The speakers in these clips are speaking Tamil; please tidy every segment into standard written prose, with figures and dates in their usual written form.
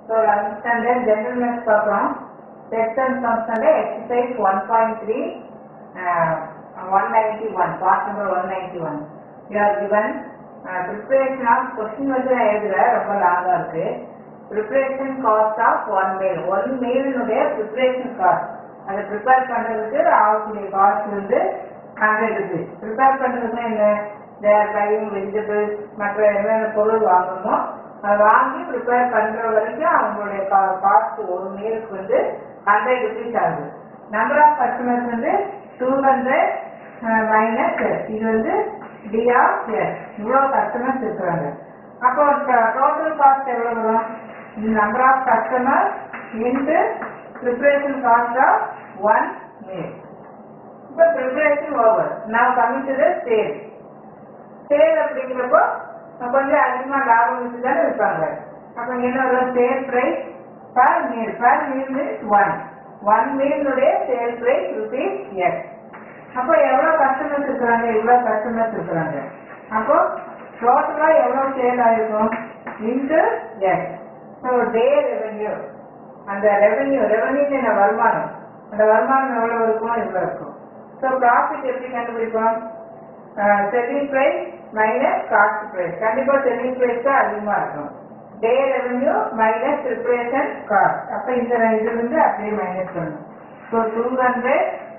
So 11th standard general maths பார்க்கிறோம். Text and sums under exercise 1.3 191 part number 191. You are given preparation of question வந்து நான் எழுதுறேன், ரொம்ப லாங்கா இருக்கு. Preparation cost of one meal. One meal உடைய preparation cost. அதை prepare பண்றதுக்கு ஆகக்கூடிய cost வந்து 100 rupees. Prepare பண்றதுக்கு என்ன? They are buying vegetables, மற்ற என்னென்ன பொருள் வாங்கணுமோ அதை வாங்கி ப்ரிப்பேர் பண்ற வரைக்கும் அவங்களுடைய காஸ்ட் ஒரு மீலுக்கு வந்து 100 rupees ஆகுது. நம்பர் ஆஃப் கஸ்டமர்ஸ் வந்து 200 மைனஸ் இது வந்து டி ஆஃப் எஸ், இவ்வளோ கஸ்டமர்ஸ் இருக்கிறாங்க. அப்போ டோட்டல் காஸ்ட் எவ்வளோ வரும்? Number of customer into preparation cost of one meal. இப்போ ப்ரிப்பரேஷன் ஓவர். நான் coming to the sale. Sale அப்படிங்கிறப்போ கொஞ்சம் அதிகமாக லாபம் வச்சு தானே விற்பாங்க. அப்போ என்ன வரும்? Sale price per meal. Per meal means one மீலுடைய சேல் ப்ரைஸ் ருபீஸ் எக்ஸ். அப்போ எவ்வளோ கஸ்டமர்ஸ் இருக்கிறாங்க? இவ்வளோ கஸ்டமர்ஸ் இருக்கிறாங்க. அப்போ டோட்டலாக எவ்வளோ சேல் ஆகிருக்கும்? Into X. So day revenue, அந்த ரெவென்யூ என்ன வருமானம், அந்த வருமானம் எவ்வளோ இருக்கும்? இவ்வளோ இருக்கும். ஸோ ப்ராஃபிட் எப்படி கண்டுபிடிப்போம்? Selling price minus cost price. கண்டிப்பாக செல்லிங் ப்ரைஸ் தான் அதிகமாக இருக்கும். Day revenue minus preparation cost. அப்போ இந்த இதுலேருந்து அப்படியே மைனஸ் பண்ணணும். So 200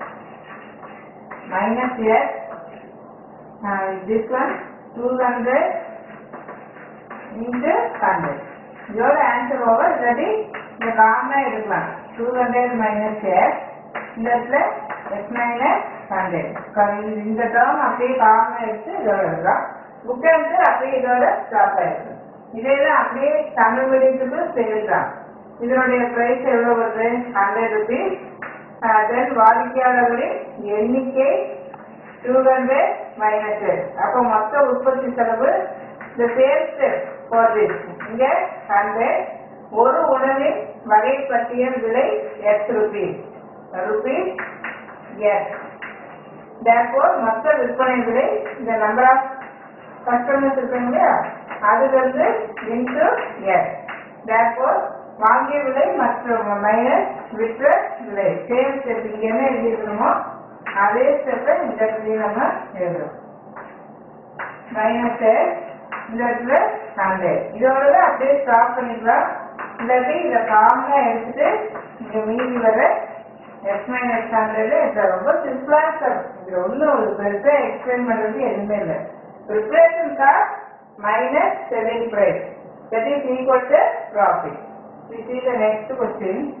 minus here this one 200 into 100. Your answer over. That is the common எடுக்கலாம். 200 minus here இந்த x minus 100. இந்த term அப்படியே காமன் எடுத்து இதோட எழுதலாம். புக் ஆன்சர் அப்படியே இதோட ஸ்டாப் ஆயிருக்கு. இதெல்லாம் அப்படியே தமிழ் மீடியத்துக்கு சேர்க்கலாம். இதனுடைய பிரைஸ் எவ்வளோ வருது? 100 rupees. தென் வாடிக்கையாளர்களின் எண்ணிக்கை 200 மைனஸ். அப்போ மொத்த உற்பத்தி செலவு இந்த சேல்ஸ் ஃபார் திஸ் இங்க 100. ஒரு உணவின் வகை பட்டியல் விலை எக்ஸ் ருபீஸ் எக்ஸ். தேர்ஃபோர் மொத்த விற்பனை விலை இந்த நம்பர் ஆஃப் கஸ்டமர்ஸ் இருக்காங்க இல்லையா, அதுல இருந்து இன்டு எக்ஸ். தேர்ஃபோர் வாங்கிய விலை மற்றும் மைனஸ் விற்ற விலை. சேம் ஸ்டெப் இங்க என்ன எழுதிருக்கணுமோ அதே ஸ்டெப்பை இந்த இடத்துல நம்ம எழுதுறோம். மைனஸ் இந்த இடத்துல 100. இதோட அப்படியே ஸ்டாப் பண்ணிக்கலாம். இல்லாட்டி இதை காமனா எடுத்துட்டு இங்க மீதி வர எக்ஸ் மைனஸ் 100. ரொம்ப சிம்பிளா ஸ்டெப். இதுல ஒன்றும் ஒரு பெருசா எக்ஸ்பிளைன் பண்றது எதுவுமே இல்லை. Preparation cost minus selling price, that is equal to profit. We see the next question.